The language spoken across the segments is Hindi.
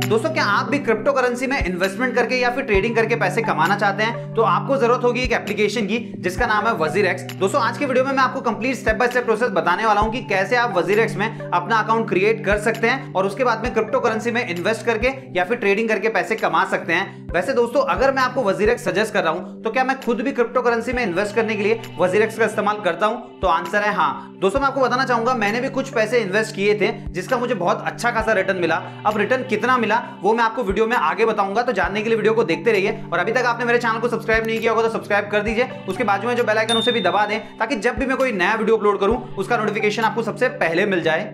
दोस्तों क्या आप भी क्रिप्टो करेंसी में इन्वेस्टमेंट करके या फिर ट्रेडिंग करके पैसे कमाना चाहते हैं तो आपको जरूरत होगी एक एप्लीकेशन की जिसका नाम है वजीरेक्स। दोस्तों आज के वीडियो में मैं आपको complete step by step process बताने वाला हूं कि कैसे आप वजीरेक्स में अपना अकाउंट क्रिएट कर सकते हैं और उसके बाद में क्रिप्टो करेंसी में इन्वेस्ट करके या फिर ट्रेडिंग करके पैसे कमा सकते हैं। वैसे दोस्तों अगर मैं आपको वजीरेक्स सजेस्ट कर रहा हूं तो क्या मैं खुद भी क्रिप्टो करेंसी में इन्वेस्ट करने के लिए वजीरेक्स का इस्तेमाल करता हूं? तो आंसर है हाँ। दोस्तों मैं आपको बताना चाहूंगा मैंने भी कुछ पैसे इन्वेस्ट किए थे जिसका मुझे बहुत अच्छा खासा रिटर्न मिला। अब रिटर्न कितना मिला वो मैं आपको वीडियो में आगे बताऊंगा, तो जानने के लिए वीडियो को देखते रहिए। और अभी तक आपने मेरे चैनल को सब्सक्राइब नहीं किया होगा तो सब्सक्राइब कर दीजिए, उसके बाजू में जो बेल आइकन उसे भी दबा दें ताकि जब भी मैं कोई नया वीडियो अपलोड करूं उसका नोटिफिकेशन आपको सबसे पहले मिल जाए।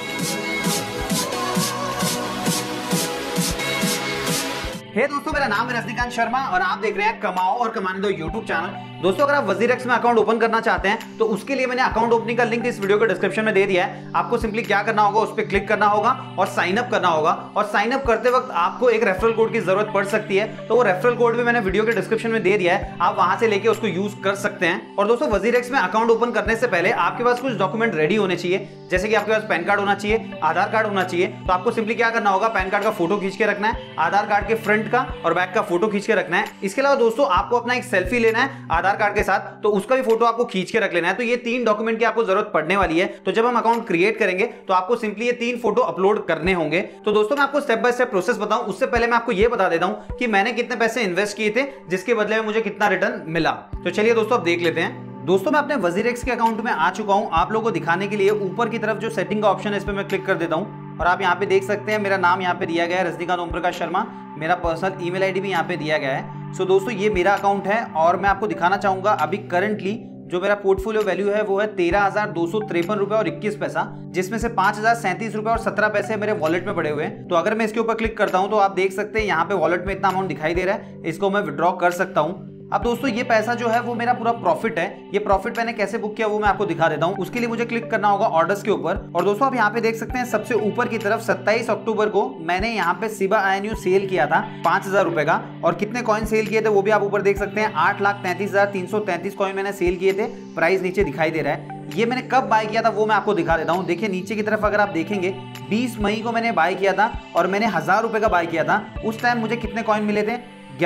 हे दोस्तों मेरा नाम है रजनीकांत शर्मा और आप देख रहे हैं कमाओ और कमाने दो यूट्यूब चैनल। दोस्तों अगर आप वजीरेक्स में अकाउंट ओपन करना चाहते हैं तो उसके लिए मैंने अकाउंट ओपनिंग का लिंक इस वीडियो के डिस्क्रिप्शन में दे दिया है। आपको सिंपली क्या करना होगा, उस पर क्लिक करना होगा और साइन अप करना होगा। और साइन अप करते वक्त आपको एक रेफरल कोड की जरूरत पड़ सकती है, तो वो रेफरल कोड भी मैंने वीडियो के डिस्क्रिप्शन में दे दिया है, आप वहां से लेके उसको यूज कर सकते हैं। और दोस्तों वजीरेक्स में अकाउंट ओपन करने से पहले आपके पास कुछ डॉक्यूमेंट रेडी होने चाहिए, जैसे कि आपके पास पैन कार्ड होना चाहिए, आधार कार्ड होना चाहिए। तो आपको सिंपली क्या करना होगा, पैन कार्ड का फोटो खींच के रखना है, आधार कार्ड के फ्रंट का और बैक का फोटो खींच के रखना है। इसके अलावा दोस्तों आपको अपना एक सेल्फी लेना है आधार कार्ड के साथ, तो उसका भी फोटो आपको खींच के रख लेना है। तो ये 3 डॉक्यूमेंट की आपको जरूरत पड़ने वाली है। तो जब हम अकाउंट क्रिएट करेंगे तो आपको सिंपली ये 3 फोटो अपलोड करने होंगे। तो दोस्तों मैं आपको स्टेप बाय स्टेप प्रोसेस बताऊं उससे पहले मैं आपको ये बता देता हूं कि मैंने कितने पैसे इन्वेस्ट किए थे जिसके बदले में मुझे कितना रिटर्न मिला। तो चलिए दोस्तों अब देख लेते हैं। दोस्तों मैं अपने वजीरेक्स के अकाउंट में आ चुका हूं। आप लोगों को दिखाने के लिए ऊपर की तरफ जो सेटिंग का ऑप्शन है इस पर मैं क्लिक कर देता हूं और आप यहाँ पे देख सकते हैं मेरा नाम यहाँ पे दिया गया है रजनीकांत ओम प्रकाश शर्मा। मेरा पर्सनल ईमेल आईडी भी यहाँ पे दिया गया है। सो दोस्तों ये मेरा अकाउंट है और मैं आपको दिखाना चाहूंगा अभी करंटली जो मेरा पोर्टफोलियो वैल्यू है वो है 13,253 रुपए और 21 पैसा, जिसमें से 5,037 रुपए और 17 पैसे मेरे वॉलेट में पड़े हुए हैं। तो अगर मैं इसके ऊपर क्लिक करता हूं तो आप देख सकते हैं यहाँ पे वॉलेट में इतना अमाउंट दिखाई दे रहा है, इसको मैं विड्रॉ कर सकता हूं। अब दोस्तों ये पैसा जो है वो मेरा पूरा प्रॉफिट है। ये प्रॉफिट मैंने कैसे बुक किया वो मैं आपको दिखा देता हूं। उसके लिए मुझे क्लिक करना होगा ऑर्डर्स के ऊपर। और दोस्तों आप यहाँ पे देख सकते हैं सबसे ऊपर की तरफ 27 अक्टूबर को मैंने यहाँ पे शिबा INU सेल किया था 5,000 रुपए का। और कितने कॉइन सेल किए थे वो भी आप ऊपर देख सकते हैं, 8,33,333 कॉइन मैंने सेल किए थे। प्राइस नीचे दिखाई दे रहा है। ये मैंने कब बाय किया था वो मैं आपको दिखा देता हूँ। देखिए नीचे की तरफ अगर आप देखेंगे 20 मई को मैंने बाय किया था और मैंने 1,000 रुपए का बाय किया था। उस टाइम मुझे कितने कॉइन मिले थे,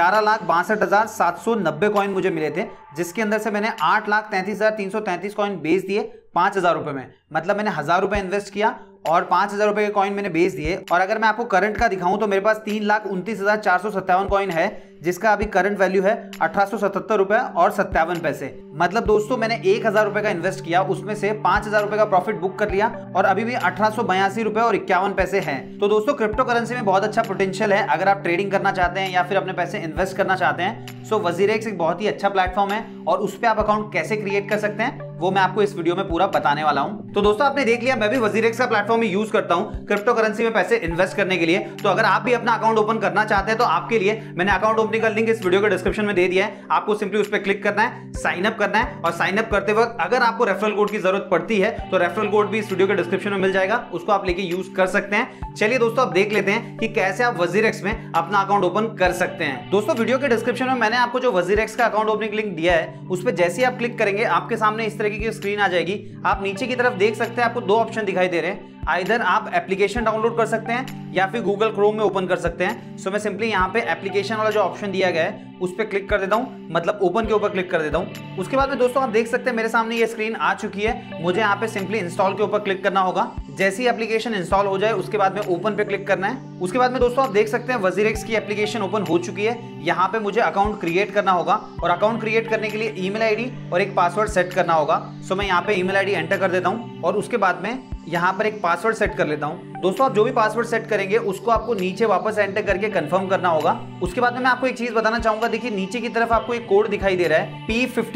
11,62,790 कॉइन मुझे मिले थे, जिसके अंदर से मैंने 8,33,333 कॉइन बेच दिए 5,000 रुपए में। मतलब मैंने 1,000 रुपए इन्वेस्ट किया और 5,000 रुपए के कॉइन मैंने बेच दिए। और अगर मैं आपको करंट का दिखाऊं तो मेरे पास 3,29,457 कॉइन है, जिसका अभी करंट वैल्यू है 1,877 रुपए और 57 पैसे। मतलब दोस्तों मैंने 1,000 रुपए का इन्वेस्ट किया, उसमें से 5,000 रुपए का प्रॉफिट बुक कर लिया और अभी भी 1,882 रुपए और 51 पैसे हैं। तो दोस्तों क्रिप्टो करेंसी में बहुत अच्छा पोटेंशियल है अगर आप ट्रेडिंग करना चाहते हैं या फिर अपने पैसे इन्वेस्ट करना चाहते हैं। सो वजीरेक्स एक बहुत ही अच्छा प्लेटफॉर्म है और उस पर आप अकाउंट कैसे क्रिएट कर सकते हैं वो मैं आपको इस वीडियो में पूरा बताने वाला हूं। तो दोस्तों आपने देख लिया मैं भी वजीरेक्स का प्लेटफॉर्म यूज करता हूं क्रिप्टो करेंसी में पैसे इन्वेस्ट करने के लिए। तो अगर आप भी अपना अकाउंट ओपन करना चाहते हैं तो आपके लिए मैंने अकाउंट ओपनिंग का लिंक इस वीडियो के डिस्क्रिप्शन में दे दिया है। आपको सिंपली उस पर क्लिक करना है, साइन अप करना है और साइन अप करते वक्त अगर आपको रेफरल कोड की जरूरत पड़ती है तो रेफरल कोड भी इस वीडियो के डिस्क्रिप्शन में मिल जाएगा, उसको आप लेके यूज कर सकते हैं। चलिए दोस्तों अब देख लेते हैं कि कैसे आप वजीरेक्स में अपना अकाउंट ओपन कर सकते हैं। दोस्तों वीडियो के डिस्क्रिप्शन में मैंने आपको जो वजीरेक्स का अकाउंट ओपनिंग लिंक दिया है उस पर जैसे ही आप क्लिक करेंगे आपके सामने इस तरीके की स्क्रीन आ जाएगी। आप नीचे की तरफ देख सकते हैं आपको 2 ऑप्शन दिखाई दे रहे हैं, आइदर आप एप्लीकेशन डाउनलोड कर सकते हैं या फिर गूगल क्रोम में ओपन कर सकते हैं। सो मैं सिंपली यहाँ पे एप्लीकेशन वाला जो ऑप्शन दिया गया है उस पर क्लिक कर देता हूँ, मतलब ओपन के ऊपर क्लिक कर देता हूँ। उसके बाद में दोस्तों आप देख सकते हैं मेरे सामने ये स्क्रीन आ चुकी है। मुझे यहाँ पे सिंपली इंस्टॉल के ऊपर क्लिक करना होगा। जैसे ही एप्लीकेशन इंस्टॉल हो जाए उसके बाद में ओपन पे क्लिक करना है। उसके बाद में दोस्तों आप देख सकते हैं वजीरेक्स की एप्लीकेशन ओपन हो चुकी है। यहाँ पे मुझे अकाउंट क्रिएट करना होगा और अकाउंट क्रिएट करने के लिए ईमेल आईडी और एक पासवर्ड सेट करना होगा। सो मैं यहाँ पे ईमेल आईडी एंटर कर देता हूँ और उसके बाद में यहाँ पर एक पासवर्ड सेट कर लेता हूँ। दोस्तों आप जो भी पासवर्ड सेट करेंगे उसको आपको नीचे वापस एंटर करके कंफर्म करना होगा। उसके बाद में मैं आपको एक चीज बताना चाहूंगा, देखिए नीचे की तरफ आपको एक कोड दिखाई दे रहा है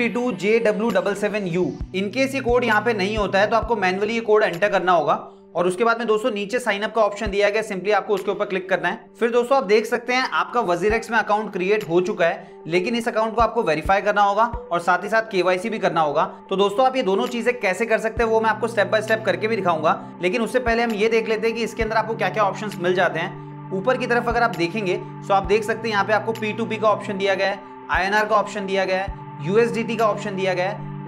P52JW77U। इनकेस ये कोड यहाँ पे नहीं होता है तो आपको मैन्युअली ये कोड एंटर करना होगा। और उसके बाद में दोस्तों नीचे साइन अप का ऑप्शन दिया गया, सिंपली आपको उसके ऊपर क्लिक करना है। फिर दोस्तों आप देख सकते हैं आपका वजीरेक्स में अकाउंट क्रिएट हो चुका है, लेकिन इस अकाउंट को आपको वेरीफाई करना होगा और साथ ही साथ KYC भी करना होगा। तो दोस्तों आप ये दोनों चीजें कैसे कर सकते हैं वो मैं आपको स्टेप बाय स्टेप करके भी दिखाऊंगा, लेकिन उससे पहले हम ये देख लेते हैं कि इसके अंदर आपको क्या क्या ऑप्शन मिल जाते हैं। ऊपर की तरफ अगर आप देखेंगे तो आप देख सकते हैं यहाँ पे आपको P2P का ऑप्शन दिया गया है, INR का ऑप्शन दिया गया है, USDT का ऑप्शन दिया गया है,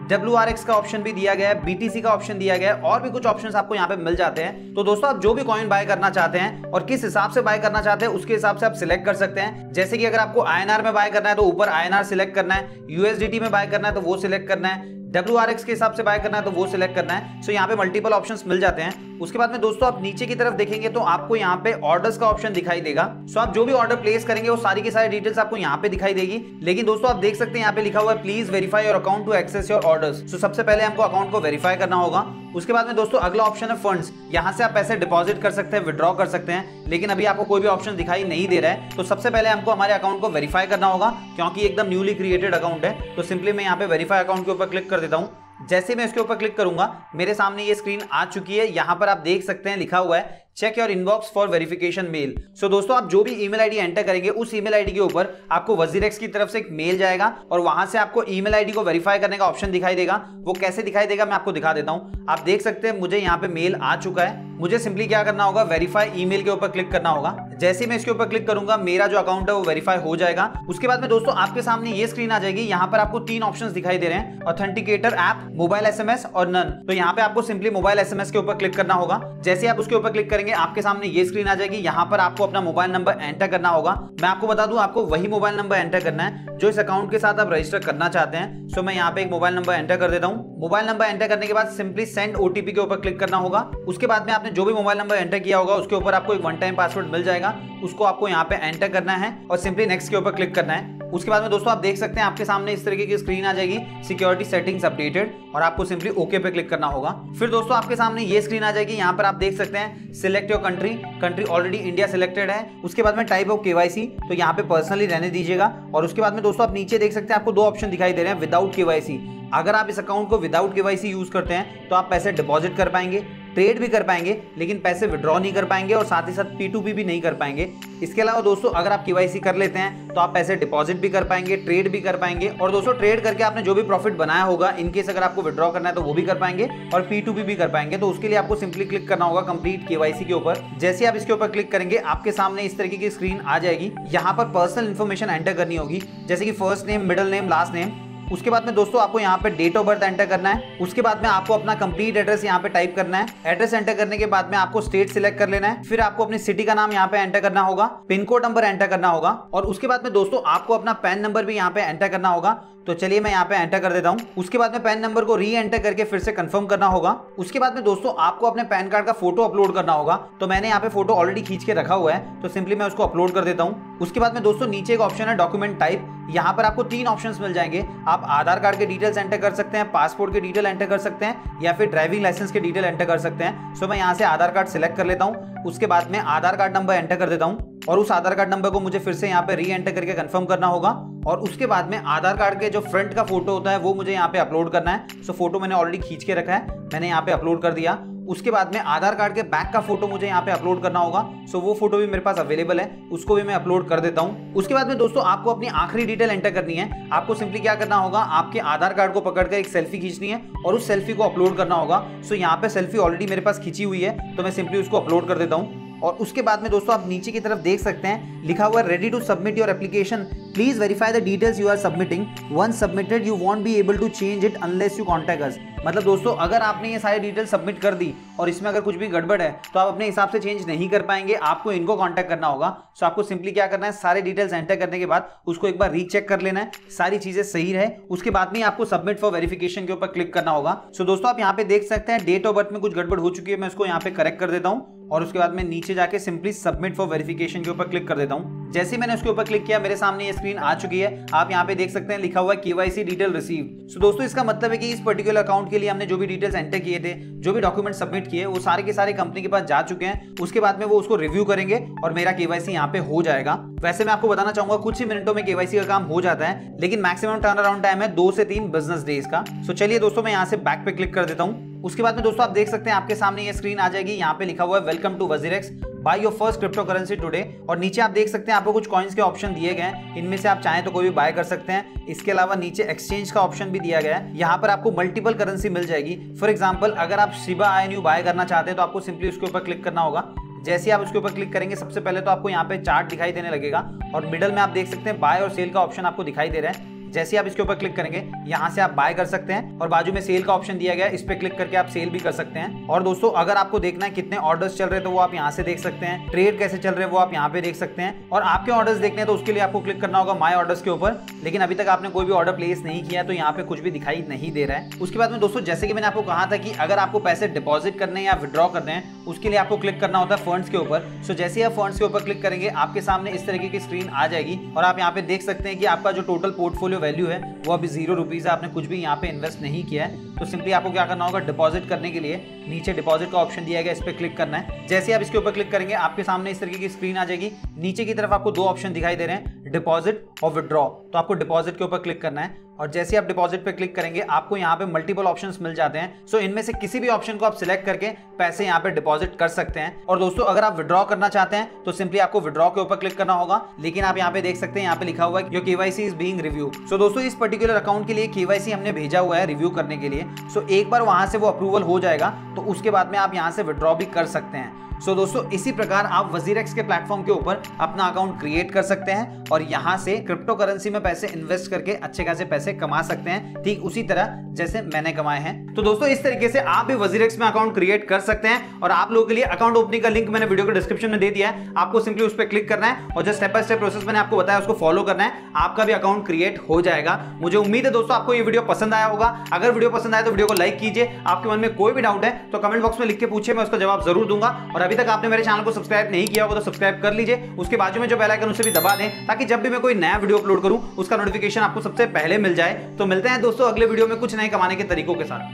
WRX का ऑप्शन भी दिया गया है, BTC का ऑप्शन दिया गया है और भी कुछ ऑप्शंस आपको यहाँ पे मिल जाते हैं। तो दोस्तों आप जो भी कॉइन बाय करना चाहते हैं और किस हिसाब से बाय करना चाहते हैं उसके हिसाब से आप सिलेक्ट कर सकते हैं। जैसे कि अगर आपको INR में बाय करना है तो ऊपर INR सिलेक्ट करना है, USDT में बाय करना है तो वो सिलेक्ट करना है, WRX के हिसाब से बाय करना है तो वो सिलेक्ट करना है। सो यहाँ पे मल्टीपल ऑप्शंस मिल जाते हैं। उसके बाद में दोस्तों आप नीचे की तरफ देखेंगे तो आपको यहाँ पे ऑर्डर्स का ऑप्शन दिखाई देगा। सो आप जो भी ऑर्डर प्लेस करेंगे वो सारी की सारी डिटेल्स आपको यहाँ पे दिखाई देगी। लेकिन दोस्तों आप देख सकते हैं यहाँ पे लिखा हुआ है please verify your account to access your orders. So सबसे पहले हमको अकाउंट को वेरीफाई करना होगा। उसके बाद में दोस्तों अगला ऑप्शन है फंड्स। यहाँ से आप पैसे डिपॉजिट कर सकते हैं, विड्रॉ कर सकते हैं, लेकिन अभी आपको कोई भी ऑप्शन दिखाई नहीं दे रहा है। तो सबसे पहले हमको हमारे अकाउंट को वेरीफाई करना होगा क्योंकि एकदम न्यूली क्रिएटेड अकाउंट है। तो सिंपली मैं यहाँ पे वेरीफाई अकाउंट के ऊपर क्लिक कर देता हूँ। जैसे मैं इसके ऊपर क्लिक करूंगा मेरे सामने ये स्क्रीन आ चुकी है। यहां पर आप देख सकते हैं लिखा हुआ है check your inbox for verification mail. So दोस्तों आप जो भी ईमेल आईडी एंटर करेंगे उस ईमेल आईडी के ऊपर आपको वजीरेक्स की तरफ से एक मेल जाएगा और वहां से आपको ईमेल आईडी को वेरीफाई करने का ऑप्शन दिखाई देगा। वो कैसे दिखाई देगा मैं आपको दिखा देता हूं। आप देख सकते हैं मुझे यहाँ पे मेल आ चुका है। मुझे सिंपली क्या करना होगा, वेरीफाई ईमेल के ऊपर क्लिक करना होगा। जैसे ही मैं इसके ऊपर क्लिक करूंगा मेरा जो अकाउंट है वो वेरीफाई हो जाएगा। उसके बाद में दोस्तों आपके सामने ये स्क्रीन आ जाएगी। यहाँ पर आपको 3 ऑप्शंस दिखाई दे रहे हैं, ऑथेंटिकेटर ऐप, मोबाइल SMS और नन। तो यहाँ पे आपको सिंपली मोबाइल SMS के ऊपर क्लिक करना होगा। जैसे आप उसके ऊपर क्लिक करेंगे आपके सामने ये स्क्रीन आ जाएगी। यहाँ पर आपको अपना मोबाइल नंबर एंटर करना होगा। मैं आपको बता दूं आपको वही मोबाइल नंबर एंटर करना है जो इस अकाउंट के साथ आप रजिस्टर करना चाहते हैं। सो मैं यहाँ पे एक मोबाइल नंबर एंटर कर देता हूँ। मोबाइल नंबर एंटर करने के बाद सिंपली सेंड OTP के ऊपर क्लिक करना होगा। उसके बाद में आपने जो भी मोबाइल नंबर एंटर किया होगा उसके ऊपर आपको एक 1 टाइम पासवर्ड मिल जाएगा। उसको आपको यहाँ पे एंटर करना है और सिंपली नेक्स्ट के ऊपर क्लिक करना है। उसके बाद में दोस्तों आप देख सकते हैं आपके सामने इस तरीके की स्क्रीन आ जाएगी, सिक्योरिटी सेटिंग्स अपडेटेड, और आपको सिंपली ओके पे क्लिक करना होगा। फिर दोस्तों आपके सामने ये स्क्रीन आ जाएगी। यहाँ पर आप देख सकते हैं select your country. Country already India selected है। उसके बाद में टाइप ऑफ KYC, तो यहाँ पे पर्सनली रहने दीजिएगा। और उसके बाद में दोस्तों आप नीचे देख सकते हैं आपको 2 ऑप्शन दिखाई दे रहे हैं, विदाउट KYC। अगर आप इस अकाउंट को विदाउट KYC यूज करते हैं तो आप पैसे डिपॉजिट कर पाएंगे, ट्रेड भी कर पाएंगे, लेकिन पैसे विड्रॉ नहीं कर पाएंगे और साथ ही साथ P2P भी नहीं कर पाएंगे। इसके अलावा दोस्तों अगर आप KYC कर लेते हैं तो आप पैसे डिपॉजिट भी कर पाएंगे, ट्रेड भी कर पाएंगे, और दोस्तों ट्रेड करके आपने जो भी प्रॉफिट बनाया होगा इनकेस अगर आपको विड्रॉ करना है तो वो भी कर पाएंगे और P2P भी कर पाएंगे। तो उसके लिए आपको सिंपली क्लिक करना होगा कंप्लीट KYC के ऊपर। जैसे आप इसके ऊपर क्लिक करेंगे आपके सामने इस तरीके की स्क्रीन आ जाएगी। यहाँ पर पर्सनल इन्फॉर्मेशन एंटर करनी होगी, जैसे कि first name, middle name, last name. उसके बाद में दोस्तों आपको यहाँ पे डेट ऑफ बर्थ एंटर करना है। उसके बाद में आपको अपना कंप्लीट एड्रेस यहाँ पे टाइप करना है। एड्रेस एंटर करने के बाद में आपको स्टेट सिलेक्ट कर लेना है। फिर आपको अपनी सिटी का नाम यहाँ पे एंटर करना होगा, पिन कोड नंबर एंटर करना होगा, और उसके बाद में दोस्तों आपको अपना पैन नंबर भी यहाँ पे एंटर करना होगा। तो चलिए मैं यहाँ पे एंटर कर देता हूँ। उसके बाद में पैन नंबर को री एंटर करके फिर से कंफर्म करना होगा। उसके बाद में दोस्तों आपको अपने पैन कार्ड का फोटो अपलोड करना होगा। तो मैंने यहाँ पे फोटो ऑलरेडी खींच के रखा हुआ है, तो सिंपली मैं उसको अपलोड कर देता हूँ। उसके बाद में दोस्तों नीचे एक ऑप्शन है डॉक्यूमेंट टाइप। यहाँ पर आपको 3 ऑप्शंस मिल जाएंगे। आप आधार कार्ड के डिटेल्स एंटर कर सकते हैं, पासपोर्ट के डिटेल एंटर कर सकते हैं, या फिर ड्राइविंग लाइसेंस के डिटेल एंटर कर सकते हैं। सो मैं यहाँ से आधार कार्ड सिलेक्ट कर लेता हूँ। उसके बाद में आधार कार्ड नंबर एंटर कर देता हूँ और उस आधार कार्ड नंबर को मुझे फिर से यहाँ पे री एंटर करके कंफर्म करना होगा। और उसके बाद में आधार कार्ड के जो फ्रंट का फोटो होता है वो मुझे यहाँ पे अपलोड करना है। सो फोटो मैंने ऑलरेडी खींच के रखा है, मैंने यहाँ पे अपलोड कर दिया। उसके बाद में आधार कार्ड के बैक का फोटो मुझे यहाँ पे अपलोड करना होगा। सो वो फोटो भी मेरे पास अवेलेबल है, उसको भी मैं अपलोड कर देता हूँ। उसके बाद में दोस्तों आपको अपनी आखिरी डिटेल एंटर करनी है। आपको सिंपली क्या करना होगा, आपके आधार कार्ड को पकड़कर एक सेल्फी खींचनी है और उस सेल्फी को अपलोड करना होगा। सो यहाँ पे सेल्फी ऑलरेडी मेरे पास खींची हुई है, तो मैं सिंपली उसको अपलोड कर देता हूँ। और उसके बाद में दोस्तों आप नीचे की तरफ देख सकते हैं लिखा हुआ है ready to submit your application, please verify the details you are submitting, once submitted you won't be able to change it unless you contact us. मतलब दोस्तों अगर आपने ये सारी डिटेल सबमिट कर दी और इसमें अगर कुछ भी गड़बड़ है तो आप अपने हिसाब से चेंज नहीं कर पाएंगे, आपको इनको कॉन्टैक्ट करना होगा। सो आपको सिंपली क्या करना है, सारे डिटेल्स एंटर करने के बाद उसको एक बार रीचेक कर लेना है, सारी चीजें सही है। उसके बाद में आपको सबमिट फॉर वेरिफिकेशन के ऊपर क्लिक करना होगा। सो दोस्तों आप यहाँ पे देख सकते हैं डेट ऑफ बर्थ में कुछ गड़बड़ हो चुकी है, मैं उसको यहाँ पे करेक्ट कर देता हूँ और उसके बाद में नीचे जाके सिंपली सबमिट फॉर वेरिफिकेशन के ऊपर क्लिक कर देता हूँ। जैसे मैंने उसके ऊपर क्लिक किया मेरे सामने ये स्क्रीन आ चुकी है। आप यहाँ पे देख सकते हैं लिखा हुआ है KYC डिटेल रिसीव। सो दोस्तों इसका मतलब है कि इस पर्टिकुलर अकाउंट के लिए हमने जो भी डिटेल्स एंटर किए थे, जो भी डॉक्यूमेंट सबमिट किए, वो सारे के सारे कंपनी के पास जा चुके हैं। उसके बाद में वो उसको रिव्यू करेंगे और मेरा KYC यहाँ पे हो जाएगा। वैसे मैं आपको बताना चाहूंगा कुछ ही मिनटों में KYC का काम हो जाता है, लेकिन मैक्सिमम टर्न अराउंड टाइम है 2 से 3 बिजनेस डेज का। सो चलिए दोस्तों मैं यहाँ से बैक पे क्लिक कर देता हूँ। उसके बाद में दोस्तों आप देख सकते हैं आपके सामने ये स्क्रीन आ जाएगी। यहाँ पे लिखा हुआ है welcome to WazirX, buy your first cryptocurrency today. और नीचे आप देख सकते हैं आपको कुछ कॉइन्स के ऑप्शन दिए गए हैं, इनमें से आप चाहें तो कोई भी बाय कर सकते हैं। इसके अलावा नीचे एक्सचेंज का ऑप्शन भी दिया गया है, यहाँ पर आपको मल्टीपल करेंसी मिल जाएगी। फॉर एग्जाम्पल अगर आप शिबा INU बाय करना चाहते हैं तो आपको सिंपली उसके ऊपर क्लिक करना होगा। जैसे आप उसके ऊपर क्लिक करेंगे सबसे पहले तो आपको यहाँ पे चार्ट दिखाई देने लगेगा और मिडल में आप देख सकते हैं बाय और सेल का ऑप्शन आपको दिखाई दे रहा है। जैसे आप इसके ऊपर क्लिक करेंगे यहाँ से आप बाय कर सकते हैं और बाजू में सेल का ऑप्शन दिया गया है, इस पे क्लिक करके आप सेल भी कर सकते हैं। और दोस्तों अगर आपको देखना है कितने ऑर्डर्स चल रहे हैं तो वो आप यहाँ से देख सकते हैं, ट्रेड कैसे चल रहे हैं वो आप यहाँ पे देख सकते हैं। और आपके ऑर्डर्स देखने हैं तो उसके लिए आपको क्लिक करना होगा माय ऑर्डर्स के ऊपर, लेकिन अभी तक आपने कोई भी ऑर्डर प्लेस नहीं किया तो यहाँ पे कुछ भी दिखाई नहीं दे रहा है। उसके बाद में दोस्तों जैसे कि मैंने आपको कहा था कि अगर आपको पैसे डिपॉजिट करने या विड्रॉ करने हैं उसके लिए आपको क्लिक करना होता है फंड्स के ऊपर। सो जैसे ही आप फंड्स के ऊपर क्लिक करेंगे आपके सामने इस तरीके की स्क्रीन आ जाएगी और आप यहाँ पे देख सकते हैं कि आपका जो टोटल पोर्टफोलियो वैल्यू है वो अभी 0 रुपीज है, आपने कुछ भी यहाँ पे इन्वेस्ट नहीं किया है। तो सिंपली आपको क्या करना होगा, डिपॉजिट करने के लिए नीचे डिपॉजिट का ऑप्शन दिया गया, इस पे क्लिक करना है। जैसे आप इसके ऊपर क्लिक करेंगे आपके सामने इस तरीके की स्क्रीन आ जाएगी। नीचे की तरफ आपको 2 ऑप्शन दिखाई दे रहे हैं, डिपॉजिट और विड्रॉ। तो आपको डिपॉजिट के ऊपर क्लिक करना है और जैसे आप डिपॉजिट पे क्लिक करेंगे आपको यहाँ पे मल्टीपल ऑप्शंस मिल जाते हैं। सो इनमें से किसी भी ऑप्शन को आप सिलेक्ट करके पैसे यहाँ पे डिपॉजिट कर सकते हैं। और दोस्तों अगर आप विड्रॉ करना चाहते हैं तो सिंपली आपको विड्रॉ के ऊपर क्लिक करना होगा, लेकिन आप यहाँ पे देख सकते हैं यहाँ पे लिखा हुआ है your KYC is being review. So दोस्तों इस पर्टिकुलर अकाउंट के लिए केवाईसी हमने भेजा हुआ है रिव्यू करने के लिए। सो एक बार वहां से वो अप्रूवल हो जाएगा तो उसके बाद में आप यहाँ से विड्रॉ भी कर सकते हैं। सो दोस्तों इसी प्रकार आप वजीरेक्स के प्लेटफॉर्म के ऊपर अपना अकाउंट क्रिएट कर सकते हैं और यहां से क्रिप्टो करेंसी में पैसे इन्वेस्ट करके अच्छे खासे पैसे कमा सकते हैं, ठीक उसी तरह जैसे मैंने कमाए हैं। तो दोस्तों इस तरीके से आप भी वजीरेक्स में अकाउंट क्रिएट कर सकते हैं और आप लोगों के लिए अकाउंट ओपनिंग का लिंक मैंने वीडियो के डिस्क्रिप्शन में दे दिया है। आपको सिंपली उस पर क्लिक करना है और जो स्टेप बाय स्टेप प्रोसेस मैंने आपको बताया उसको फॉलो करना है, आपका भी अकाउंट क्रिएट हो जाएगा। मुझे उम्मीद है दोस्तों आपको ये वीडियो पसंद आया होगा। अगर वीडियो पसंद आया तो वीडियो को लाइक कीजिए। आपके मन में कोई भी डाउट है तो कमेंट बॉक्स में लिख के पूछिए, मैं उसका जवाब जरूर दूंगा। और अभी तक आपने मेरे चैनल को सब्सक्राइब नहीं किया होगा तो सब्सक्राइब कर लीजिए, उसके बाजू में जो बेल आइकन उसे भी दबा दें ताकि जब भी मैं कोई नया वीडियो अपलोड करूं उसका नोटिफिकेशन आपको सबसे पहले मिल जाए। तो मिलते हैं दोस्तों अगले वीडियो में कुछ नए कमाने के तरीकों के साथ।